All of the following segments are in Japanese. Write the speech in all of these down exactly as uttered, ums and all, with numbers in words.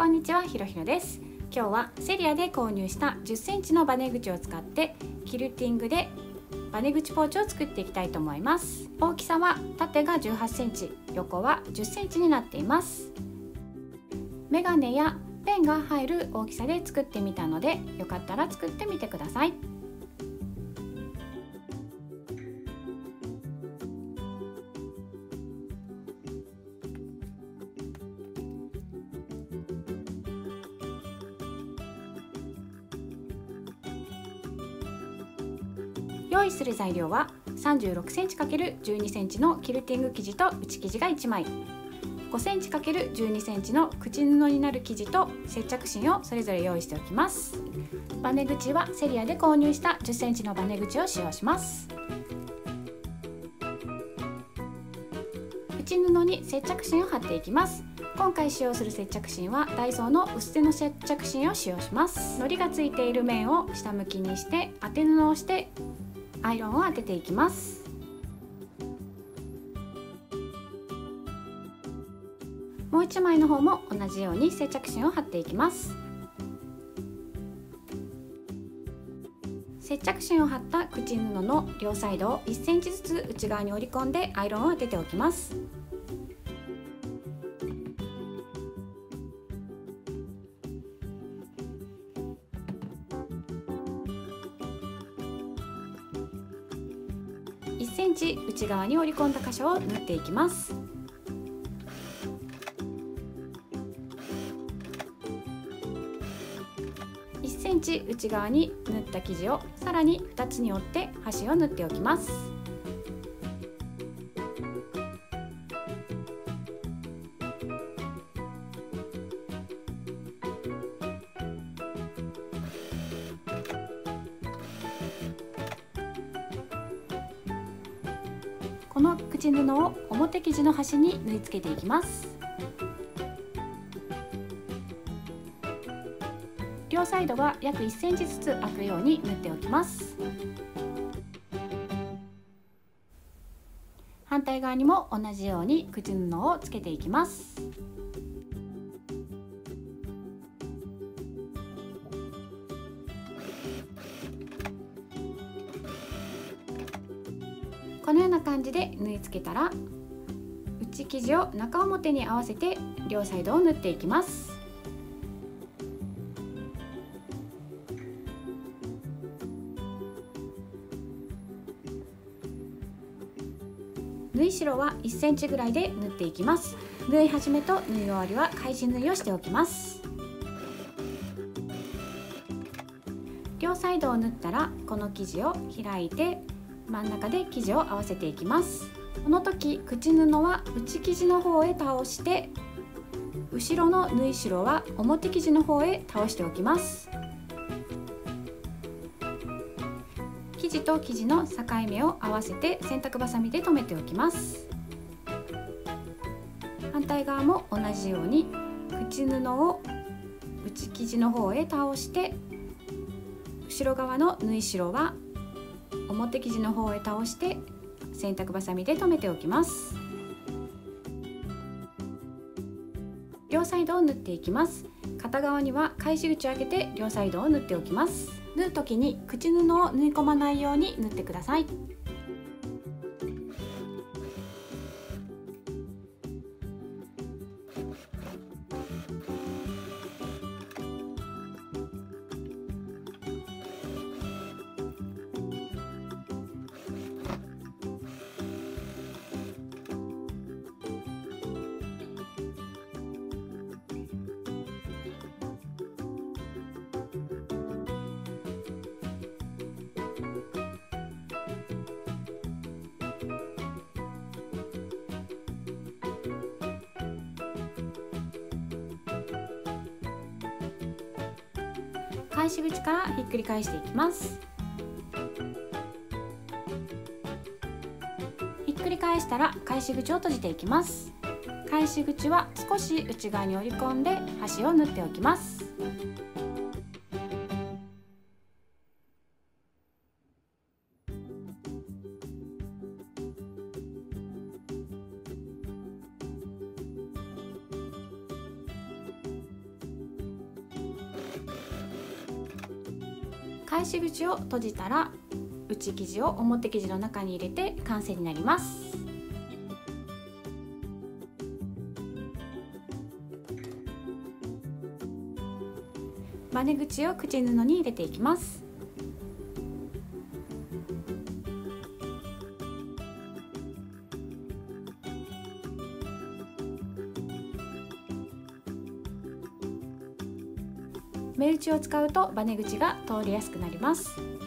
こんにちは、ひろひろです。今日はセリアで購入したじゅっセンチのバネ口を使ってキルティングでバネ口ポーチを作っていきたいと思います。大きさは縦がじゅうはちセンチ、横はじゅっセンチになっています。メガネやペンが入る大きさで作ってみたので、よかったら作ってみてください。用意する材料は さんじゅうろくセンチ×じゅうにセンチ のキルティング生地と内生地がいちまい、ごセンチ×じゅうにセンチ の口布になる生地と接着芯をそれぞれ用意しておきます。バネ口はセリアで購入したじゅっセンチのバネ口を使用します。内布に接着芯を貼っていきます。今回使用する接着芯はダイソーの薄手の接着芯を使用します。糊がついている面を下向きにして当て布をしてアイロンを当てていきます。もういちまいの方も同じように接着芯を貼っていきます。接着芯を貼った口布の両サイドをいっセンチずつ内側に折り込んでアイロンを当てておきます。いっセンチ内側に折り込んだ箇所を縫っていきます。いっセンチ内側に縫った生地をさらにふたつに折って端を縫っておきます。この口布を表生地の端に縫い付けていきます。両サイドは約いっセンチずつ開くように縫っておきます。反対側にも同じように口布をつけていきます。このような感じで縫い付けたら、内生地を中表に合わせて両サイドを縫っていきます。縫い代はいっセンチぐらいで縫っていきます。縫い始めと縫い終わりは返し縫いをしておきます。両サイドを縫ったら、この生地を開いて真ん中で生地を合わせていきます。この時口布は内生地の方へ倒して、後ろの縫い代は表生地の方へ倒しておきます。生地と生地の境目を合わせて洗濯バサミで留めておきます。反対側も同じように口布を内生地の方へ倒して、後ろ側の縫い代は表生地の方へ倒して洗濯バサミで留めておきます。両サイドを縫っていきます。片側には返し口を開けて両サイドを縫っておきます。縫う時に口布を縫い込まないように縫ってください。返し口からひっくり返していきます。ひっくり返したら返し口を閉じていきます。返し口は少し内側に折り込んで端を縫っておきます。 返し口を閉じたら内生地を表生地の中に入れて完成になります。バネ口を口布に入れていきます。目打ちを使うとバネ口が通りやすくなります。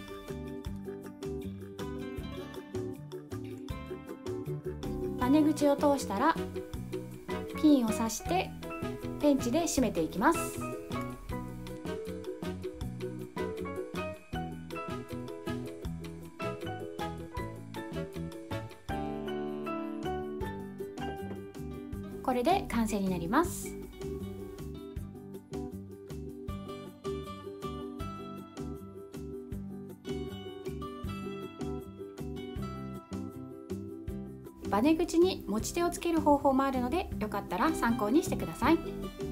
バネ口を通したらピンを刺してペンチで締めていきます。これで完成になります。バネ口に持ち手をつける方法もあるので、よかったら参考にしてください。